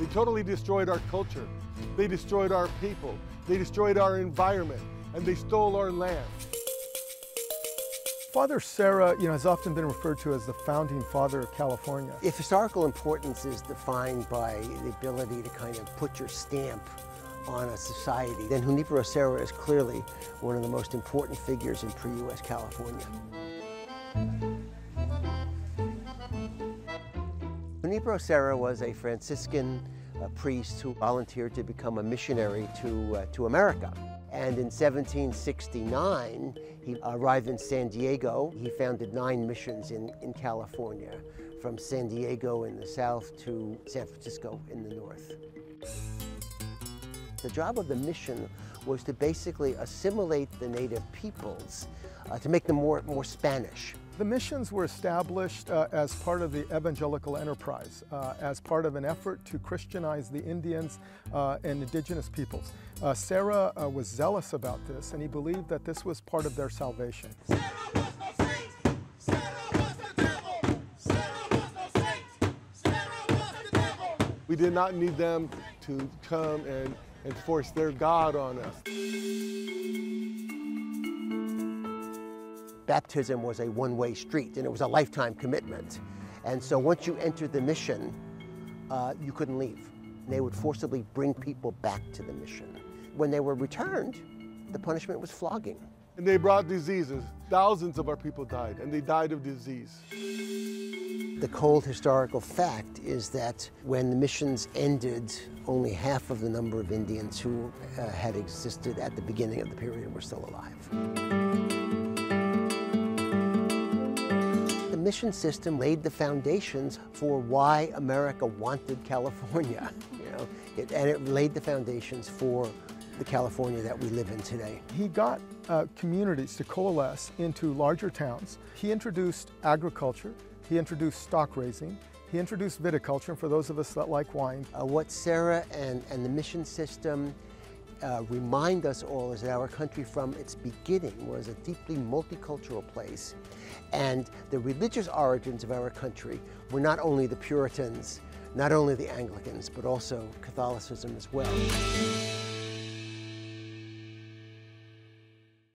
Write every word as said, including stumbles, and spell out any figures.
totally destroyed our culture. They destroyed our people. They destroyed our environment, and they stole our land. Father Serra, you know, has often been referred to as the founding father of California. If historical importance is defined by the ability to kind of put your stamp on a society, then Junipero Serra is clearly one of the most important figures in pre-U S California. Junipero Serra was a Franciscan uh, priest who volunteered to become a missionary to, uh, to America. And in seventeen sixty-nine, he arrived in San Diego. He founded nine missions in, in California, from San Diego in the south to San Francisco in the north. The job of the mission was to basically assimilate the native peoples, uh, to make them more, more Spanish. The missions were established uh, as part of the evangelical enterprise, uh, as part of an effort to Christianize the Indians uh, and indigenous peoples. Uh, Serra uh, was zealous about this, and he believed that this was part of their salvation. Serra was no saint. Serra was the devil. Serra was no saint. Serra was the devil. We did not need them to come and, and force their God on us. Baptism was a one-way street, and it was a lifetime commitment. And so once you entered the mission, uh, you couldn't leave. They would forcibly bring people back to the mission. When they were returned, the punishment was flogging. And they brought diseases. Thousands of our people died, and they died of disease. The cold historical fact is that when the missions ended, only half of the number of Indians who uh, had existed at the beginning of the period were still alive. The mission system laid the foundations for why America wanted California, you know, it, and it laid the foundations for the California that we live in today. He got uh, communities to coalesce into larger towns. He introduced agriculture, he introduced stock raising, he introduced viticulture, and for those of us that like wine. Uh, what Serra and, and the mission system Uh, remind us all is that our country from its beginning was a deeply multicultural place, and the religious origins of our country were not only the Puritans, not only the Anglicans, but also Catholicism as well.